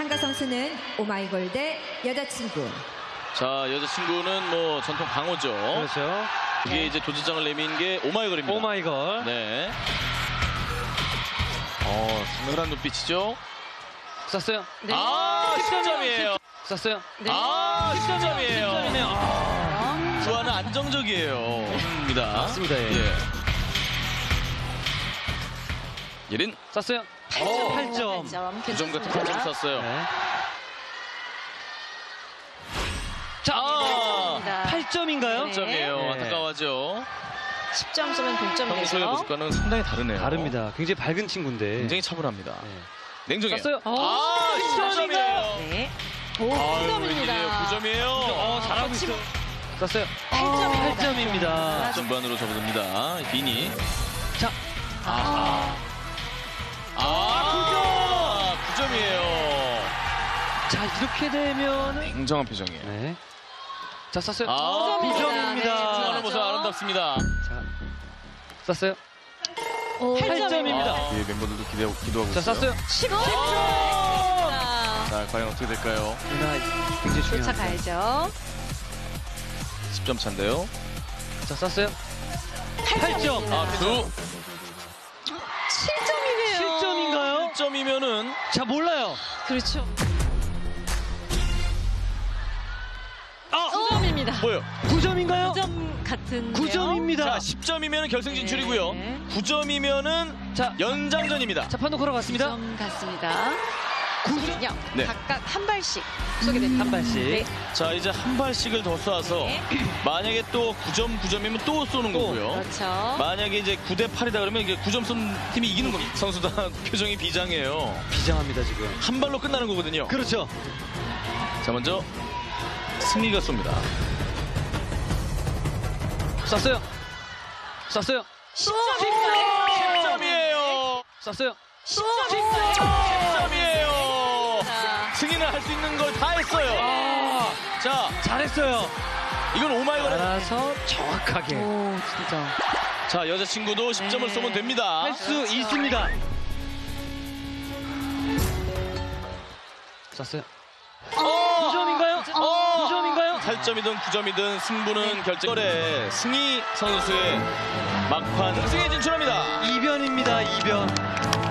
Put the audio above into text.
참가 선수는 오마이걸 대 여자친구. 자, 여자친구는 뭐 전통 강호죠. 그렇죠. 이게 이제 도전장을 내민 게 오마이걸입니다. 오마이걸. 네. 서늘한 눈빛이죠. 쐈어요. 네. 아, 10점이에요. 쐈어요. 네. 아, 10점이에요. 10점이네요. 아, 주아는 안정적이에요. 입니다. 맞습니다. 예. 예린 쐈어요. 8점. 9점 같은 8점 쐈어요. 네. 자, 8점인가요? 네. 8점이에요. 네. 안타까워하죠. 10점 쏘면 동점이 평소의 되죠. 모습과는 상당히 다르네요. 다릅니다. 굉장히 밝은 친구인데. 굉장히 차분합니다. 네. 냉정해요. 쐈어요. 아, 10점이에요. 네. 오, 9점입니다. 9점이에요. 잘하고 있어요. 쐈어요. 8점입니다. 8점입니다. 전반으로 접어듭니다. 비니. 자, 9점이에요. 자, 이렇게 되면은 냉정한 표정이에요. 네. 자, 쐈어요. 9점입니다. 9점입니다. 하는 모습 아름답습니다. 자, 쐈어요. 8점입니다. 예, 멤버들도 기도하고 자, 있어요. 쐈어요. 10점! 자, 과연 어떻게 될까요? 굉장히 중요합니다. 쫓아가야죠. 10점 차인데요. 자, 쐈어요. 8점. 아, 두 7점이네요. 7점인가요? 1점이면은 자, 몰라요. 그렇죠. 아, 9점입니다. 뭐요? 9점인가요? 9점 같은데요. 9점입니다. 자, 10점이면 결승 진출이고요. 네. 9점이면은 자, 연장전입니다. 자, 판독 걸어갔습니다. 9점 같습니다. 9점. 네. 각각 한 발씩 쏘게 됩니다. 한 발씩. 네. 자, 이제 한 발씩을 더 쏴서 네. 만약에 또 9점이면 또 쏘는 또. 거고요. 그렇죠. 만약에 이제 9대 8이다 그러면 이게 9점 쏜 팀이 이기는 겁니다. 선수다 표정이 비장해요. 비장합니다, 지금. 한 발로 끝나는 거거든요. 그렇죠. 자, 먼저 승리가 쏩니다. 쐈어요. 쐈어요. 10점이에요. 쐈어요. 10점이에요. 자, 승리는 할 수 있는 걸 다 했어요. 자, 잘했어요. 이건 오마이걸. 알아서 정확하게 오, 진짜. 자, 여자친구도 10점을 쏘면 됩니다. 할 수 있습니다. 쐈어요. 9점인가요? 9점인가요? 8점이든 9점이든 승부는 결정골에 승희 선수의 막판 승에 진출합니다. 이변입니다, 이변.